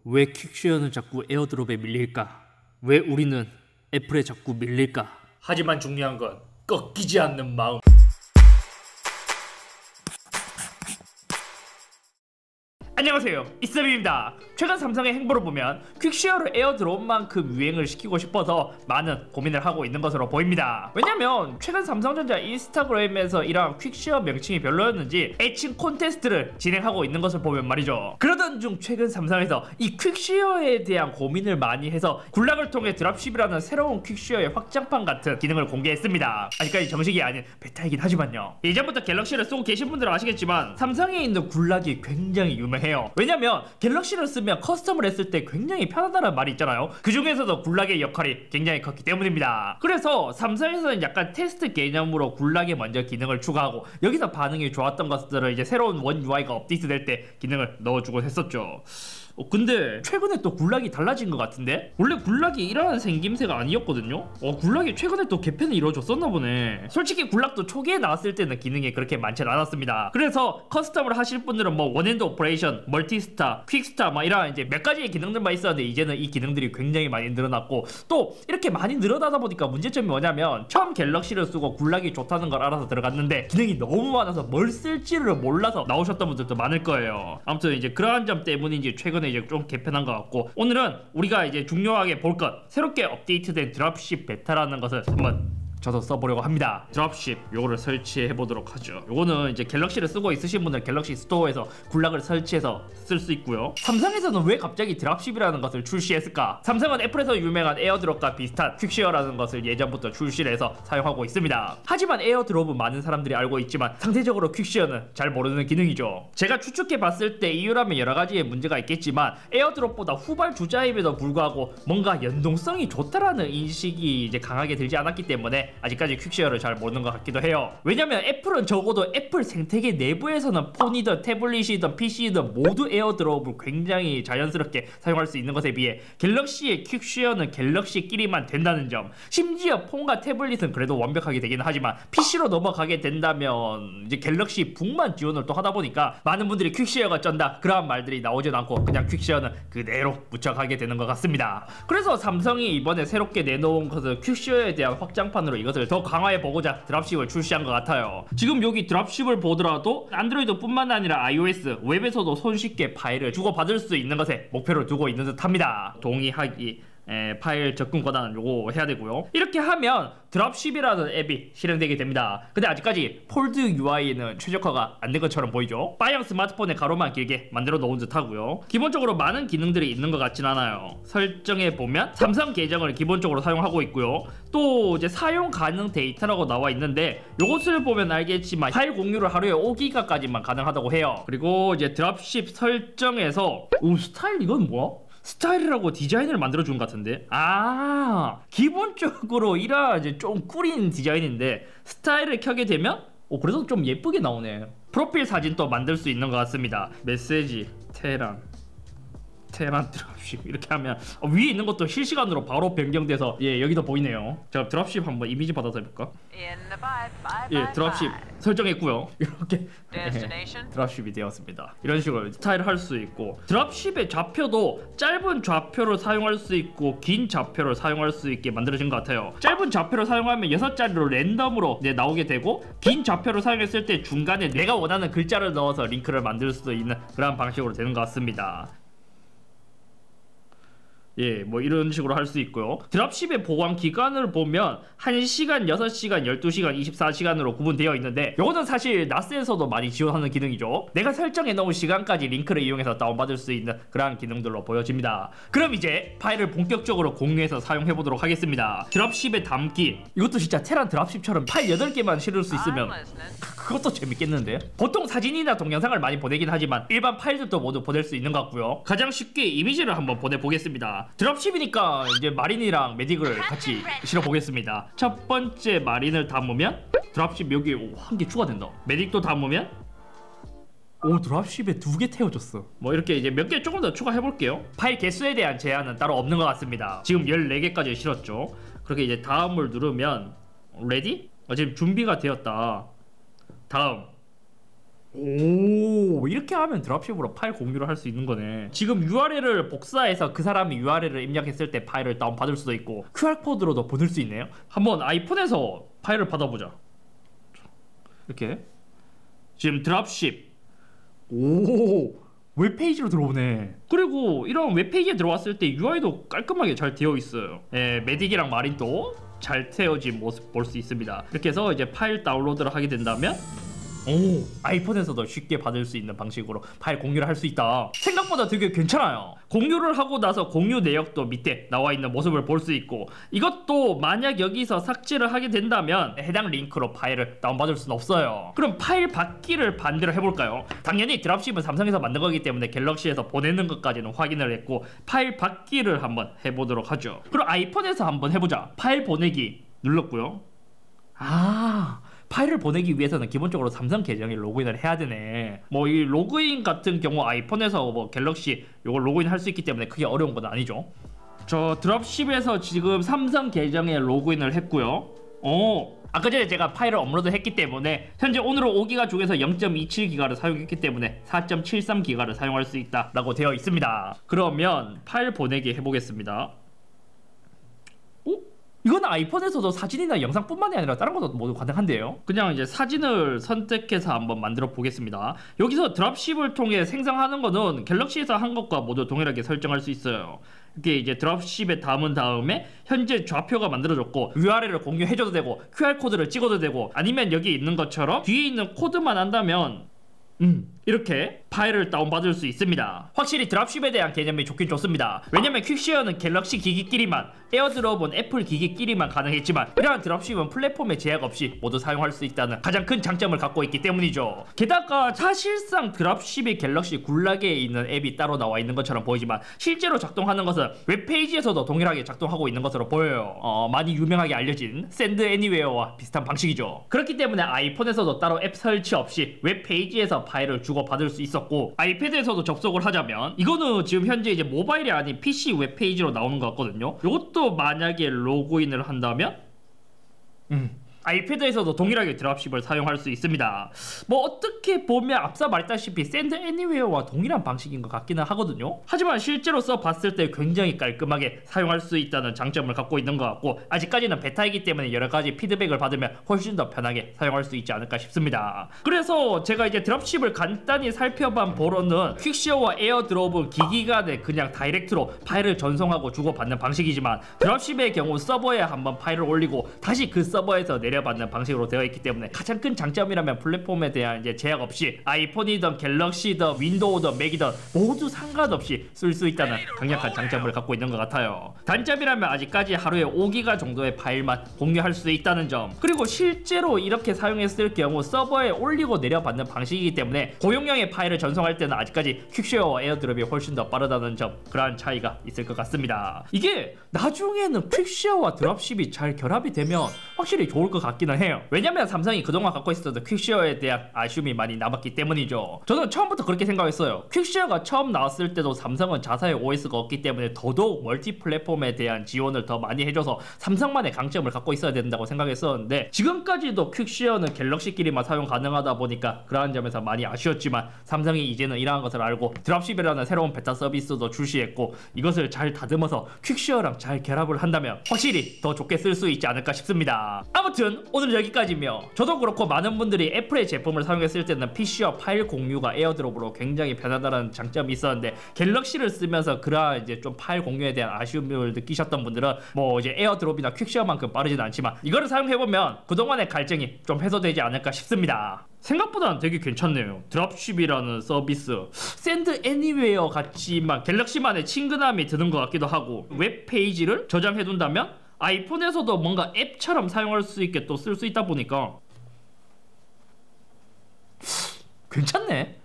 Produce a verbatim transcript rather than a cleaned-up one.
왜 퀵쉐어는 자꾸 에어드롭에 밀릴까? 왜 우리는 애플에 자꾸 밀릴까? 하지만 중요한 건 꺾이지 않는 마음. 안녕하세요, 이쌤입니다. 최근 삼성의 행보를 보면 퀵쉐어를 에어드롭만큼 유행을 시키고 싶어서 많은 고민을 하고 있는 것으로 보입니다. 왜냐면 최근 삼성전자 인스타그램에서 이러한 퀵쉐어 명칭이 별로였는지 애칭 콘테스트를 진행하고 있는 것을 보면 말이죠. 그러던 중 최근 삼성에서 이 퀵쉐어에 대한 고민을 많이 해서 굴락을 통해 드랍십이라는 새로운 퀵쉐어의 확장판 같은 기능을 공개했습니다. 아직까지 정식이 아닌 베타이긴 하지만요. 예전부터 갤럭시를 쓰고 계신 분들은 아시겠지만 삼성에 있는 굴락이 굉장히 유명해요. 왜냐면 갤럭시를 쓰면 커스텀을 했을 때 굉장히 편하다는 말이 있잖아요. 그 중에서도 굴락의 역할이 굉장히 컸기 때문입니다. 그래서 삼성에서는 약간 테스트 개념으로 굴락에 먼저 기능을 추가하고 여기서 반응이 좋았던 것들을 이제 새로운 원 유아이가 업데이트될 때 기능을 넣어주고 했었죠. 어, 근데 최근에 또 굴락이 달라진 것 같은데? 원래 굴락이 이러한 생김새가 아니었거든요? 어, 굴락이 최근에 또 개편이 이루어졌었나 보네. 솔직히 굴락도 초기에 나왔을 때는 기능이 그렇게 많지 않았습니다. 그래서 커스텀을 하실 분들은 뭐 원핸드 오퍼레이션, 멀티스타, 퀵스타 막 이런 이제 몇 가지의 기능들만 있었는데 이제는 이 기능들이 굉장히 많이 늘어났고 또 이렇게 많이 늘어나다 보니까 문제점이 뭐냐면 처음 갤럭시를 쓰고 굴락이 좋다는 걸 알아서 들어갔는데 기능이 너무 많아서 뭘 쓸지를 몰라서 나오셨던 분들도 많을 거예요. 아무튼 이제 그러한 점 때문인지 최근에 이제 좀 개편한 것 같고 오늘은 우리가 이제 중요하게 볼 것 새롭게 업데이트된 드랍십 베타라는 것을 한번 저도 써보려고 합니다. 드랍십 요거를 설치해 보도록 하죠. 요거는 이제 갤럭시를 쓰고 있으신 분들 갤럭시 스토어에서 굴락을 설치해서 쓸 수 있고요. 삼성에서는 왜 갑자기 드랍십이라는 것을 출시했을까? 삼성은 애플에서 유명한 에어드롭과 비슷한 퀵쉐어라는 것을 예전부터 출시를 해서 사용하고 있습니다. 하지만 에어드롭은 많은 사람들이 알고 있지만 상대적으로 퀵쉐어는 잘 모르는 기능이죠. 제가 추측해 봤을 때 이유라면 여러 가지의 문제가 있겠지만 에어드롭보다 후발 주자임에도 불구하고 뭔가 연동성이 좋다라는 인식이 이제 강하게 들지 않았기 때문에 아직까지 퀵쉐어를 잘 모르는 것 같기도 해요. 왜냐면 애플은 적어도 애플 생태계 내부에서는 폰이든 태블릿이든 피시든 모두 에어드롭을 굉장히 자연스럽게 사용할 수 있는 것에 비해 갤럭시의 퀵쉐어는 갤럭시끼리만 된다는 점, 심지어 폰과 태블릿은 그래도 완벽하게 되긴 하지만 피시로 넘어가게 된다면 이제 갤럭시 북만 지원을 또 하다 보니까 많은 분들이 퀵쉐어가 쩐다 그러한 말들이 나오진 않고 그냥 퀵쉐어는 그대로 묻혀가게 되는 것 같습니다. 그래서 삼성이 이번에 새롭게 내놓은 것은 퀵쉐어에 대한 확장판으로 이것을 더 강화해보고자 드랍십을 출시한 것 같아요. 지금 여기 드랍십을 보더라도 안드로이드 뿐만 아니라 iOS, 웹에서도 손쉽게 파일을 주고받을 수 있는 것에 목표를 두고 있는 듯 합니다. 동의하기 에, 파일 접근 권한은 요거 해야 되고요. 이렇게 하면 드랍십이라는 앱이 실행되게 됩니다. 근데 아직까지 폴드 유아이는 최적화가 안 된 것처럼 보이죠. 빠양 스마트폰의 가로만 길게 만들어 놓은 듯 하고요. 기본적으로 많은 기능들이 있는 것 같진 않아요. 설정에 보면 삼성 계정을 기본적으로 사용하고 있고요. 또 이제 사용 가능 데이터라고 나와 있는데 요것을 보면 알겠지만 파일 공유를 하루에 오 기가까지만 가능하다고 해요. 그리고 이제 드랍십 설정에서 오 스타일 이건 뭐야? 스타일이라고 디자인을 만들어준 것 같은데? 아, 기본적으로 이라 이제 좀 꾸린 디자인인데 스타일을 켜게 되면 오 그래도 좀 예쁘게 나오네. 프로필 사진도 만들 수 있는 것 같습니다. 메시지, 테란 테란 드랍십 이렇게 하면 어, 위에 있는 것도 실시간으로 바로 변경돼서 예 여기도 보이네요. 자 드랍십 한번 이미지 받아서 해볼까? 예 드랍십 설정했고요. 이렇게 예, 드랍십이 되었습니다. 이런 식으로 스타일 할 수 있고 드랍십의 좌표도 짧은 좌표를 사용할 수 있고 긴 좌표를 사용할 수 있게 만들어진 것 같아요. 짧은 좌표를 사용하면 여섯 자리로 랜덤으로 이제 나오게 되고 긴 좌표를 사용했을 때 중간에 내가 원하는 글자를 넣어서 링크를 만들 수 있는 그런 방식으로 되는 것 같습니다. 예, 뭐 이런 식으로 할 수 있고요. 드랍십의 보관 기간을 보면 한 시간, 여섯 시간, 열두 시간, 이십사 시간으로 구분되어 있는데 이거는 사실 나스에서도 많이 지원하는 기능이죠. 내가 설정해 놓은 시간까지 링크를 이용해서 다운받을 수 있는 그러한 기능들로 보여집니다. 그럼 이제 파일을 본격적으로 공유해서 사용해 보도록 하겠습니다. 드랍십에 담기 이것도 진짜 테란 드랍십처럼 파일 여덟 개만 실을 수 있으면 그것도 재밌겠는데? 보통 사진이나 동영상을 많이 보내긴 하지만 일반 파일들도 모두 보낼 수 있는 것 같고요. 가장 쉽게 이미지를 한번 보내보겠습니다. 드랍십이니까 이제 마린이랑 메딕을 같이 실어보겠습니다. 첫 번째 마린을 담으면 드랍십 여기 한 개 추가된다. 메딕도 담으면 오 드랍십에 두 개 태워줬어. 뭐 이렇게 이제 몇 개 조금 더 추가해볼게요. 파일 개수에 대한 제한은 따로 없는 것 같습니다. 지금 열네 개까지 실었죠. 그렇게 이제 다음을 누르면 레디? 어, 지금 준비가 되었다. 다음 오, 이렇게 하면 드랍십으로 파일 공유를 할 수 있는 거네. 지금 유알엘을 복사해서 그 사람이 유알엘을 입력했을 때 파일을 다운받을 수도 있고 큐알코드로도 보낼 수 있네요. 한번 아이폰에서 파일을 받아보자. 이렇게 지금 드랍십, 오, 웹페이지로 들어오네. 그리고 이런 웹페이지에 들어왔을 때 유아이도 깔끔하게 잘 되어 있어요. 예, 메딕이랑 마린도 잘 태워진 모습 볼 수 있습니다. 이렇게 해서 이제 파일 다운로드를 하게 된다면 오, 아이폰에서도 쉽게 받을 수 있는 방식으로 파일 공유를 할 수 있다. 생각보다 되게 괜찮아요. 공유를 하고 나서 공유 내역도 밑에 나와 있는 모습을 볼 수 있고, 이것도 만약 여기서 삭제를 하게 된다면 해당 링크로 파일을 다운받을 수는 없어요. 그럼 파일 받기를 반대로 해볼까요? 당연히 드랍십은 삼성에서 만든 거기 때문에 갤럭시에서 보내는 것까지는 확인을 했고, 파일 받기를 한번 해보도록 하죠. 그럼 아이폰에서 한번 해보자. 파일 보내기 눌렀고요. 아, 파일을 보내기 위해서는 기본적으로 삼성 계정에 로그인을 해야 되네. 뭐 이 로그인 같은 경우 아이폰에서 뭐 갤럭시 요걸 로그인 할 수 있기 때문에 크게 어려운 건 아니죠. 저 드랍십에서 지금 삼성 계정에 로그인을 했고요. 어, 아까 전에 제가 파일을 업로드 했기 때문에 현재 오늘은 오 기가 중에서 영 점 이칠 기가를 사용했기 때문에 사 점 칠삼 기가를 사용할 수 있다 라고 되어 있습니다. 그러면 파일 보내기 해보겠습니다. 이건 아이폰에서도 사진이나 영상뿐만이 아니라 다른 것도 모두 가능한데요. 그냥 이제 사진을 선택해서 한번 만들어 보겠습니다. 여기서 드랍십을 통해 생성하는 거는 갤럭시에서 한 것과 모두 동일하게 설정할 수 있어요. 이렇게 이제 드랍십에 담은 다음에 현재 좌표가 만들어졌고 유알엘을 공유해줘도 되고 큐알코드를 찍어도 되고, 아니면 여기 있는 것처럼 뒤에 있는 코드만 한다면 음, 이렇게 파일을 다운받을 수 있습니다. 확실히 드랍십에 대한 개념이 좋긴 좋습니다. 왜냐면 퀵쉐어는 갤럭시 기기끼리만, 에어드롭은 애플 기기끼리만 가능했지만 이러한 드랍십은 플랫폼에 제약 없이 모두 사용할 수 있다는 가장 큰 장점을 갖고 있기 때문이죠. 게다가 사실상 드랍십이 갤럭시 굴락에 있는 앱이 따로 나와 있는 것처럼 보이지만 실제로 작동하는 것은 웹페이지에서도 동일하게 작동하고 있는 것으로 보여요. 어, 많이 유명하게 알려진 샌드 애니웨어와 비슷한 방식이죠. 그렇기 때문에 아이폰에서도 따로 앱 설치 없이 웹페이지에서 파일을 주고받을 수 있었고, 아이패드에서도 접속을 하자면 이거는 지금 현재 이제 모바일이 아닌 피씨 웹페이지로 나오는 것 같거든요. 이것도 만약에 로그인을 한다면 음, 아이패드에서도 동일하게 드랍십을 사용할 수 있습니다. 뭐 어떻게 보면 앞서 말했다시피 샌드 애니웨어와 동일한 방식인 것 같기는 하거든요. 하지만 실제로 써봤을 때 굉장히 깔끔하게 사용할 수 있다는 장점을 갖고 있는 것 같고, 아직까지는 베타이기 때문에 여러가지 피드백을 받으면 훨씬 더 편하게 사용할 수 있지 않을까 싶습니다. 그래서 제가 이제 드랍십을 간단히 살펴본 보로는 퀵쉐어와 에어드롭은 기기 간에 그냥 다이렉트로 파일을 전송하고 주고받는 방식이지만, 드랍십의 경우 서버에 한번 파일을 올리고 다시 그 서버에서 내려 받는 방식으로 되어 있기 때문에 가장 큰 장점이라면 플랫폼에 대한 이제 제약 없이 아이폰이든 갤럭시든 윈도우든 맥이든 모두 상관없이 쓸 수 있다는 강력한 장점을 갖고 있는 것 같아요. 단점이라면 아직까지 하루에 오 기가 정도의 파일만 공유할 수 있다는 점, 그리고 실제로 이렇게 사용했을 경우 서버에 올리고 내려받는 방식이기 때문에 고용량의 파일을 전송할 때는 아직까지 퀵쉐어와 에어드롭이 훨씬 더 빠르다는 점, 그러한 차이가 있을 것 같습니다. 이게 나중에는 퀵쉐어와 드랍십이 잘 결합이 되면 확실히 좋을 것 같기는 해요. 왜냐면 삼성이 그동안 갖고 있었던 퀵쉐어에 대한 아쉬움이 많이 남았기 때문이죠. 저는 처음부터 그렇게 생각했어요. 퀵쉐어가 처음 나왔을 때도 삼성은 자사의 오에스가 없기 때문에 더더욱 멀티 플랫폼에 대한 지원을 더 많이 해줘서 삼성만의 강점을 갖고 있어야 된다고 생각했었는데, 지금까지도 퀵쉐어는 갤럭시끼리만 사용 가능하다 보니까 그러한 점에서 많이 아쉬웠지만, 삼성이 이제는 이러한 것을 알고 드랍십이라는 새로운 베타 서비스도 출시했고, 이것을 잘 다듬어서 퀵쉐어랑 잘 결합을 한다면 확실히 더 좋게 쓸 수 있지 않을까 싶습니다. 아무튼 오늘 여기까지며, 저도 그렇고 많은 분들이 애플의 제품을 사용했을 때는 피씨와 파일 공유가 에어드롭으로 굉장히 편하다는 장점이 있었는데, 갤럭시를 쓰면서 그러한 이제 좀 파일 공유에 대한 아쉬움을 느끼셨던 분들은 뭐 이제 에어드롭이나 퀵쉐어만큼 빠르진 않지만 이거를 사용해보면 그동안의 갈증이 좀 해소되지 않을까 싶습니다. 생각보다는 되게 괜찮네요. 드랍십이라는 서비스, 샌드 애니웨어 같지만 갤럭시만의 친근함이 드는 것 같기도 하고, 웹페이지를 저장해둔다면 아이폰에서도 뭔가 앱처럼 사용할 수 있게 또 쓸 수 있다 보니까 괜찮네.